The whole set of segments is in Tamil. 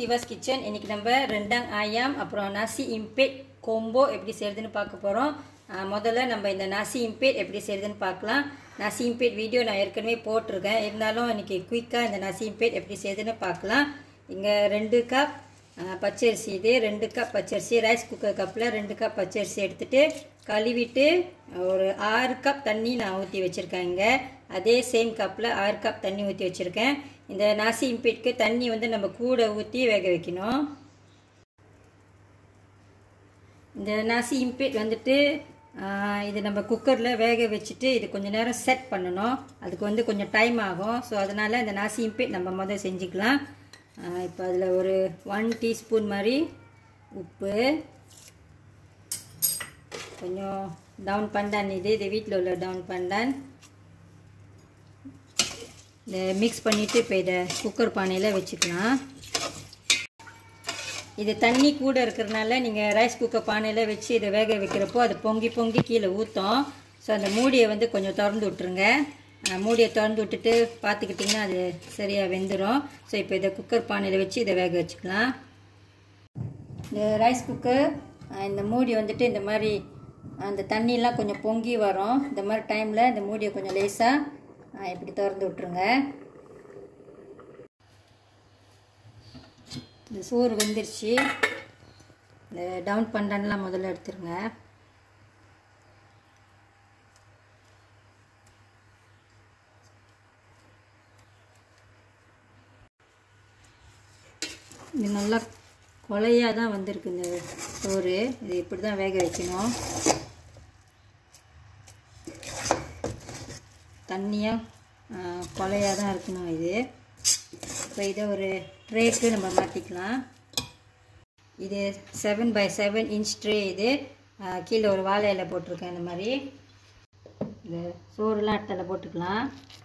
சிவாஸ் கிச்சன். இன்றைக்கி நம்ம ரெண்டாங் ஆயாம் அப்புறம் நாசி இம்பிட் கோம்போ எப்படி செய்கிறதுன்னு பார்க்க போகிறோம். முதல்ல நம்ம இந்த நாசி இம்பிட் எப்படி செய்கிறதுன்னு பார்க்கலாம். நாசி இம்பிட் வீடியோ நான் ஏற்கனவே போட்டிருக்கேன். இருந்தாலும் இன்றைக்கி குயிக்காக இந்த நாசி இம்பிட் எப்படி செய்கிறதுன்னு பார்க்கலாம். இங்கே 2 கப் பச்சரிசி, இது 2 கப் பச்சரிசி. ரைஸ் குக்கர் கப்பில் 2 கப் பச்சரிசி எடுத்துகிட்டு கழுவிட்டு ஒரு 6 கப் தண்ணி நான் ஊற்றி வச்சுருக்கேன். இங்கே அதே சேம் கப்பில் 6 கப் தண்ணி ஊற்றி வச்சுருக்கேன். இந்த நாசி இம்பிட்க்கு தண்ணி வந்து நம்ம கூட ஊற்றி வேக வைக்கணும். இந்த நாசி இம்பிட் வந்துட்டு இது நம்ம குக்கரில் வேக வச்சுட்டு இது கொஞ்சம் நேரம் செட் பண்ணணும். அதுக்கு வந்து கொஞ்சம் டைம் ஆகும். ஸோ அதனால் இந்த நாசி இம்பிட் நம்ம முதல் செஞ்சுக்கலாம். இப்போ அதில் ஒரு 1 டீஸ்பூன் மாதிரி உப்பு, கொஞ்சம் டவுன் pandan, இது வீட்டில் உள்ள டவுன் pandan இதை மிக்ஸ் பண்ணிவிட்டு இப்போ இதை குக்கர் பானையில் வச்சுக்கலாம். இது தண்ணி கூட இருக்கிறதுனால நீங்கள் ரைஸ் குக்கர் பானையில் வச்சு இதை வேக வைக்கிறப்போ அது பொங்கி பொங்கி கீழே ஊற்றும். ஸோ அந்த மூடியை வந்து கொஞ்சம் திறந்து விட்ருங்க. மூடியை திறந்து விட்டுட்டு பார்த்துக்கிட்டிங்கன்னா அது சரியாக வெந்துடும். ஸோ இப்போ இதை குக்கர் பானையில் வச்சு இதை வேக வச்சுக்கலாம். இந்த ரைஸ் குக்கர் இந்த மூடி வந்துட்டு இந்த மாதிரி அந்த தண்ணியெலாம் கொஞ்சம் பொங்கி வரும். இந்த மாதிரி டைமில் இந்த மூடியை கொஞ்சம் லேசாக இப்படி திறந்து விட்ருங்க. இந்த சோறு வெந்துருச்சு. இந்த டவுன் pandanலாம் முதல்ல எடுத்துருங்க. இது நல்லா கொலையாக தான் வந்திருக்கு இந்த சோறு. இது இப்படி தான் வேக வைக்கணும். தண்ணியாக கொலையாக தான் இருக்கணும் இது. இப்போ இதை ஒரு ட்ரேக்கு நம்ம மாற்றிக்கலாம். இது 7x7 இன்ச் ட்ரே. இது கீழே ஒரு வாழை இலை போட்டிருக்கேன். இந்த மாதிரி இது சோறுலாம் இடத்துல போட்டுக்கலாம்.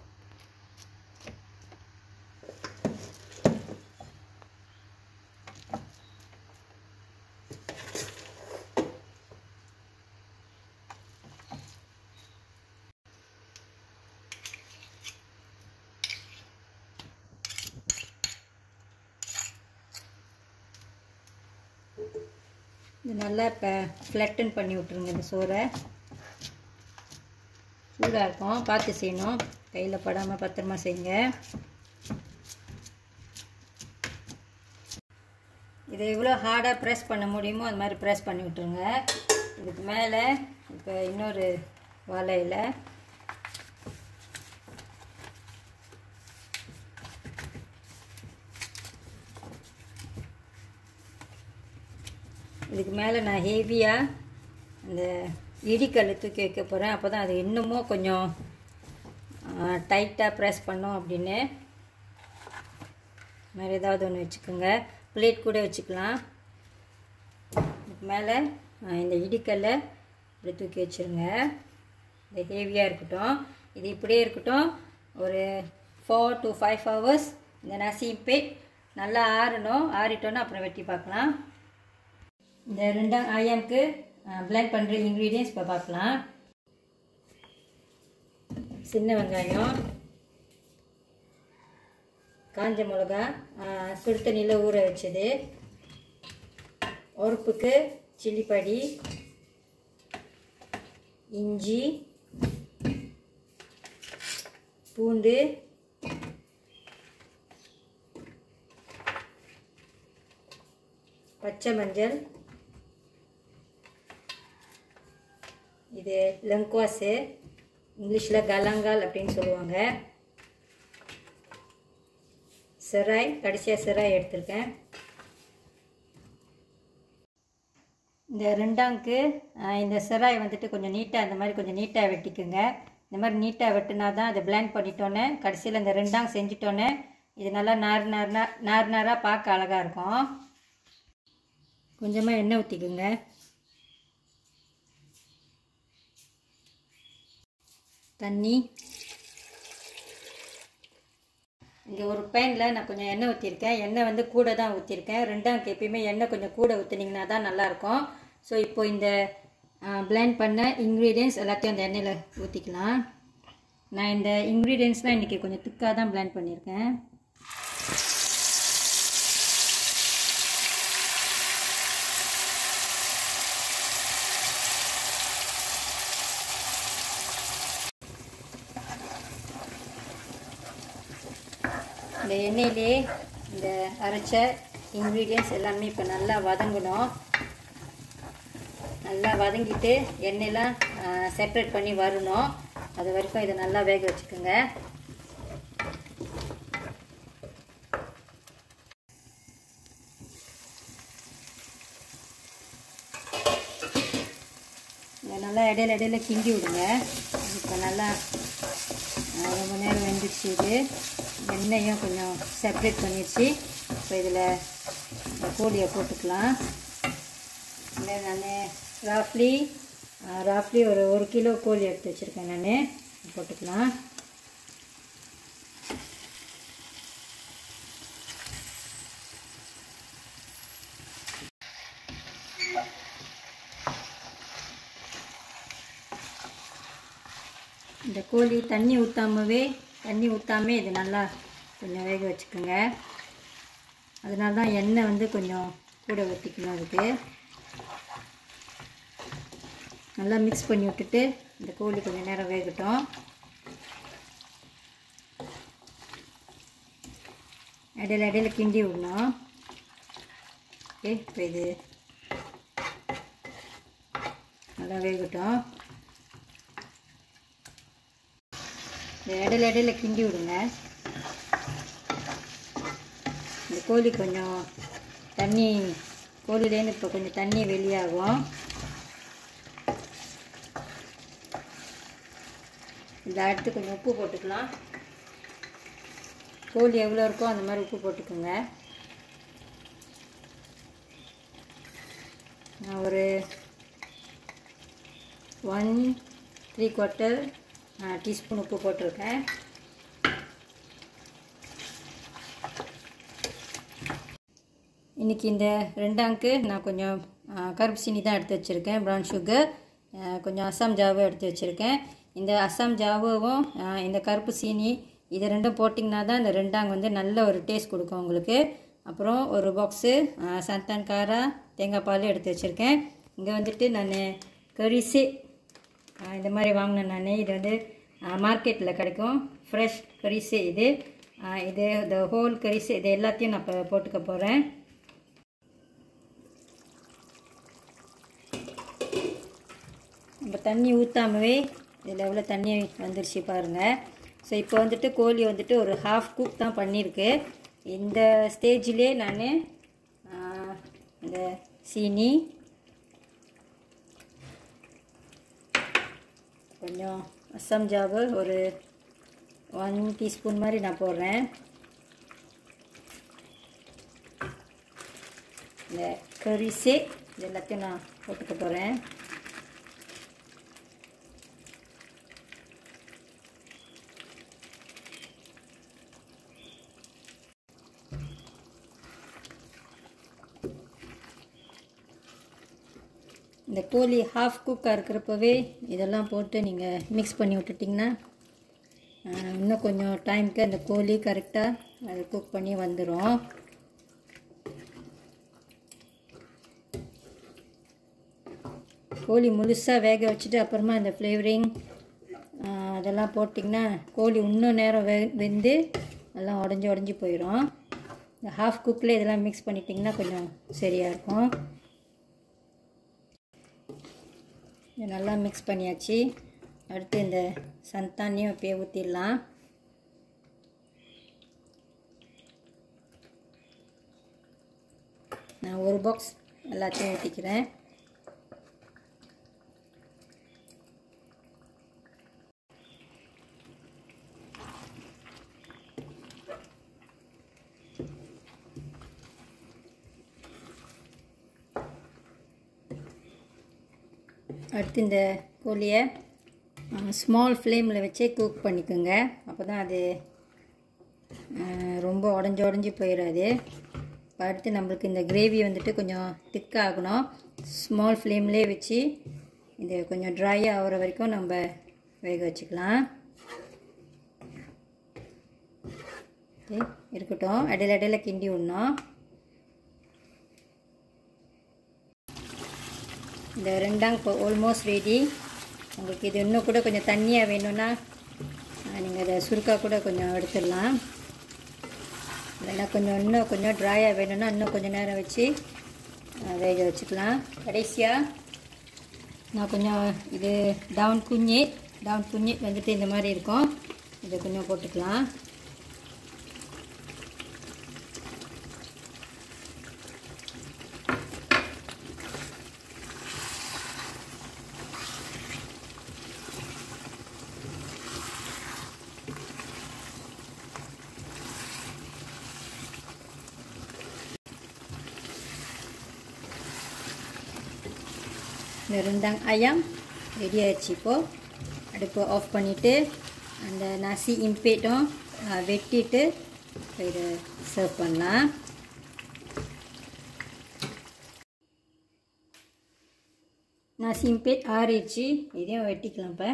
இது நல்லா இப்போ ஃப்ளட்டன் பண்ணி விட்ருங்க. இந்த சோறை சூடாக இருக்கும், பார்த்து செய்யணும். கையில் படாமல் பத்திரமா செய்யுங்க. இதை எவ்வளோ ஹார்டாக ப்ரெஸ் பண்ண முடியுமோ அது மாதிரி ப்ரெஸ் பண்ணி விட்ருங்க. இதுக்கு மேலே இப்போ இன்னொரு வாழையில் இதுக்கு மேலே நான் ஹெவியாக இந்த இடிக்கல் தூக்கி வைக்க போகிறேன். அப்போ தான் அது இன்னமும் கொஞ்சம் டைட்டாக ப்ரெஸ் பண்ணோம் அப்படின்னு. மாதிரி ஏதாவது ஒன்று வச்சுக்கோங்க. பிளேட் கூட வச்சுக்கலாம். இதுக்கு மேலே இந்த இடிக்கல்லை இப்படி தூக்கி வச்சுருங்க. இது ஹெவியாக இருக்கட்டும். இது இப்படியே இருக்கட்டும். ஒரு 4 to 5 hours இந்த நாசி இம்பிட் நல்லா ஆறணும். ஆறிட்டோன்னா அப்புறம் வெட்டி பார்க்கலாம். இந்த ரெண்டாங் ஆயாமுக்கு பிளெண்ட் பண்ணுற இன்க்ரீடியன்ஸ் இப்போ பார்க்கலாம். சின்ன வெங்காயம், காஞ்ச மிளகா சுடு தண்ணியில் ஊற வச்சது, உரப்புக்கு சில்லி படி, இஞ்சி, பூண்டு, பச்சை மஞ்சள், இது லங்குவாஸு, இங்கிலீஷில் galangal அப்படின்னு சொல்லுவாங்க, செராய், கடைசியாக செராய் எடுத்திருக்கேன். இந்த ரெண்டாங்க்கு இந்த செராய் வந்துட்டு கொஞ்சம் நீட்டாக இந்த மாதிரி கொஞ்சம் நீட்டாக வெட்டிக்குங்க. இந்த மாதிரி நீட்டாக வெட்டினா தான் அதை பிளெண்ட் பண்ணிட்டோன்னே கடைசியில் இந்த ரெண்டாங் செஞ்சிட்டோன்னே இது நல்லா நாராக பார்க்க அழகாக இருக்கும். கொஞ்சமாக எண்ணெய் ஊற்றிக்குங்க. தண்ணி, இங்கே ஒரு பேனில் நான் கொஞ்சம் எண்ணெய் ஊற்றிருக்கேன். எண்ணெய் வந்து கூட தான் ஊற்றிருக்கேன். ரெண்டாங்க்கு எப்பயுமே எண்ணெய் கொஞ்சம் கூட ஊற்றினீங்கன்னா தான் நல்லாயிருக்கும். ஸோ இப்போ இந்த பிளெண்ட் பண்ண இன்க்ரீடியன்ஸ் எல்லாத்தையும் அந்த எண்ணெயில் ஊற்றிக்கலாம். நான் இந்த இன்க்ரீடியன்ஸ்லாம் இன்றைக்கி கொஞ்சம் திக்காக தான் பிளெண்ட் பண்ணியிருக்கேன். இந்த எண்ணெயிலே இந்த அரைச்ச இன்க்ரீடியன்ட்ஸ் எல்லாமே இப்போ நல்லா வதங்கணும். நல்லா வதங்கிட்டு எண்ணெயெல்லாம் செப்பரேட் பண்ணி வரணும். அது வரைக்கும் இதை நல்லா வேக வச்சுக்கோங்க. இதை நல்லா இடையில கிண்டி விடுங்க. இப்போ நல்லா ரொம்ப நேரம் வெந்துடுச்சு. இது எண்ணெயும் கொஞ்சம் செப்பரேட் பண்ணிடுச்சு. இப்போ இதில் கோழியை போட்டுக்கலாம். இல்லை நான் ராஃப்லி ஒரு 1 கிலோ கோழி எடுத்து வச்சுருக்கேன். நான் போட்டுக்கலாம். இந்த கோழி தண்ணி ஊற்றாமே இது நல்லா கொஞ்சம் வேக வச்சுக்கோங்க. அதனால தான் எண்ணெய் வந்து கொஞ்சம் கூட ஊற்றிக்கணும். அதுக்கு நல்லா மிக்ஸ் பண்ணி விட்டுட்டு இந்த கோழி கொஞ்சம் நேரம் வேகட்டும். இடையில கிண்டி விடணும். ஓகே, இப்போ இது நல்லா வேகட்டும். இடையில கிண்டி விடுங்க. இந்த கோழி கொஞ்சம் கோழிலேருந்து இப்போ கொஞ்சம் தண்ணி வெளியாகும். இதில் அடுத்து கொஞ்சம் உப்பு போட்டுக்கலாம். கோழி எவ்வளோ இருக்கோ அந்த மாதிரி உப்பு போட்டுக்கோங்க. நான் ஒரு 1¾ டீஸ்பூன் உப்பு போட்டிருக்கேன். இன்றைக்கி இந்த ரெண்டாங்க்கு நான் கொஞ்சம் கருப்பு சீனி தான் எடுத்து வச்சுருக்கேன். ப்ரௌன் சுகர், கொஞ்சம் அசாம் ஜாவை எடுத்து வச்சுருக்கேன். இந்த அசாம் ஜாவும் இந்த கருப்பு சீனி இது ரெண்டும் போட்டிங்கன்னா தான் இந்த ரெண்டாங்க வந்து நல்ல ஒரு டேஸ்ட் கொடுக்கும் உங்களுக்கு. அப்புறம் ஒரு பாக்ஸு சந்தான் காரா தேங்காய் பால் எடுத்து வச்சுருக்கேன். இங்கே வந்துட்டு நான் kerisik இந்த மாதிரி வாங்கினேன். நான் இது வந்து மார்க்கெட்டில் கிடைக்கும். ஃப்ரெஷ் kerisik இது இந்த ஹோல் kerisik இது எல்லாத்தையும் நான் இப்போ போட்டுக்க போகிறேன். நம்ம தண்ணி ஊற்றாமவே இதில் எவ்வளோ தண்ணி வந்துருச்சு பாருங்கள். ஸோ இப்போ வந்துட்டு கோழி வந்துட்டு ஒரு ஹாஃப் குக் தான் பண்ணியிருக்கு. இந்த ஸ்டேஜிலே நான் இந்த சீனி கொஞ்சம் அசாம் ஜாவு ஒரு 1 டீஸ்பூன் மாதிரி நான் போடுறேன். இந்த kerisik இது எல்லாத்தையும் நான் போட்டுக்க போகிறேன். இந்த கோழி ஹாஃப் குக்காக இருக்கிறப்பவே இதெல்லாம் போட்டு நீங்கள் மிக்ஸ் பண்ணி விட்டுட்டிங்கன்னா இன்னும் கொஞ்சம் டைமுக்கு அந்த கோழி கரெக்டாக அது குக் பண்ணி வந்துடும். கோழி முழுசாக வேக வச்சுட்டு அப்புறமா இந்த ஃப்ளேவரிங் அதெல்லாம் போட்டிங்கன்னா கோழி இன்னும் நேரம் வெந்து எல்லாம் உடஞ்சி போயிடும். இந்த ஹாஃப் குக்கில் இதெல்லாம் மிக்ஸ் பண்ணிட்டிங்கன்னா கொஞ்சம் சரியாக இருக்கும். நல்லா மிக்ஸ் பண்ணியாச்சு. அடுத்து இந்த சந்தானியும் இப்போயே ஊற்றிடலாம். நான் ஒரு பாக்ஸ் எல்லாத்தையும் ஊற்றிக்கிறேன். அடுத்து இந்த கோழியை ஸ்மால் ஃப்ளேமில் வச்சே குக் பண்ணிக்கோங்க. அப்போ தான் அது ரொம்ப உடஞ்சி போயிடாது. அடுத்து நம்மளுக்கு இந்த கிரேவி வந்துட்டு கொஞ்சம் திக்காகணும். ஸ்மால் ஃப்ளேம்லேயே வச்சு இது கொஞ்சம் ட்ரை ஆகிற வரைக்கும் நம்ம வேக வச்சுக்கலாம். ஓகே, இருக்கட்டும். இடையில கிண்டி விடணும். இந்த ரெண்டாங் இப்போ ஆல்மோஸ்ட் ரெடி. உங்களுக்கு இது இன்னும் கூட கொஞ்சம் தண்ணியாக வேணும்னா நீங்கள் அதை சுருக்கா கூட கொஞ்சம் எடுத்துடலாம். இல்லைன்னா இன்னும் கொஞ்சம் ட்ரையாக வேணும்னா இன்னும் கொஞ்சம் நேரம் வச்சு வேக வச்சுக்கலாம். கடைசியாக நான் கொஞ்சம் இது டவுன் குஞ்சிட் வந்துட்டு இந்த மாதிரி இருக்கும், இதை கொஞ்சம் போட்டுக்கலாம். இந்த ரெண்டாங் ayam ரெடி ஆயிடுச்சு. இப்போது அடுப்பு ஆஃப் பண்ணிவிட்டு அந்த nasi impit-ம் வெட்டிட்டு இதை சர்வ் பண்ணலாம். nasi impit ஆறிடுச்சு, இதையும் வெட்டிக்கலாம். இப்போ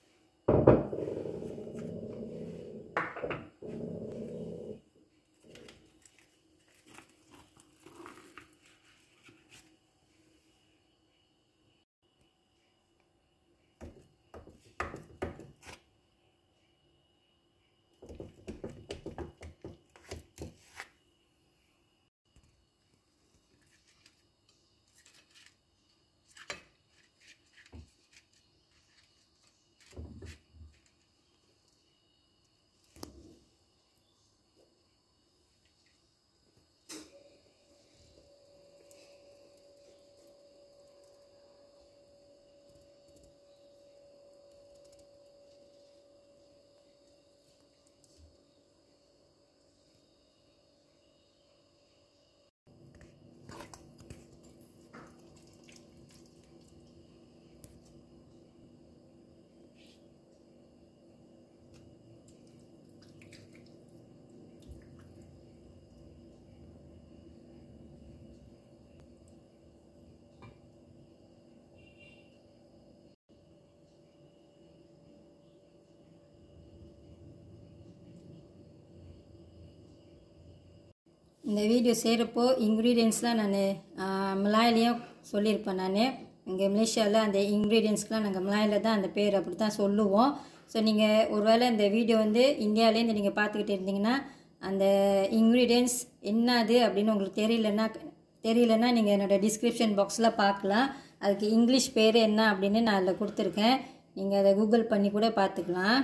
இந்த வீடியோ செய்கிறப்போ இன்க்ரீடியன்ட்ஸ்லாம் நான் மலாயிலையும் சொல்லியிருப்பேன். நான் இங்கே மலேசியாவில் அந்த இன்க்ரீடியன்ட்ஸ்க்கெலாம் நாங்கள் மலாயில் தான் அந்த பேர் அப்படி தான் சொல்லுவோம். ஸோ நீங்கள் ஒருவேளை இந்த வீடியோ வந்து இந்தியாவிலேருந்து நீங்கள் பார்த்துக்கிட்டு இருந்தீங்கன்னா அந்த இன்க்ரீடியன்ட்ஸ் என்னது அப்படின்னு உங்களுக்கு தெரியலன்னா நீங்கள் என்னோடய டிஸ்கிரிப்ஷன் பாக்ஸில் பார்க்கலாம். அதுக்கு இங்கிலீஷ் பேர் என்ன அப்படின்னு நான் அதில் கொடுத்துருக்கேன், நீங்கள் அதை கூகுள் பண்ணி கூட பார்த்துக்கலாம்.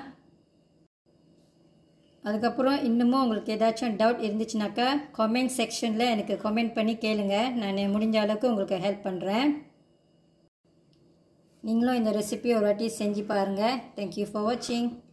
அதுக்கப்புறம் இன்னமும் உங்களுக்கு ஏதாச்சும் டவுட் இருந்துச்சுனாக்கா கமெண்ட் செக்ஷனில் எனக்கு கமெண்ட் பண்ணி கேளுங்க, நான் முடிஞ்ச அளவுக்கு உங்களுக்கு ஹெல்ப் பண்ணுறேன். நீங்களும் இந்த ரெசிபி ஒரு வாட்டி செஞ்சு பாருங்கள். தேங்க்யூ ஃபார் வாட்சிங்.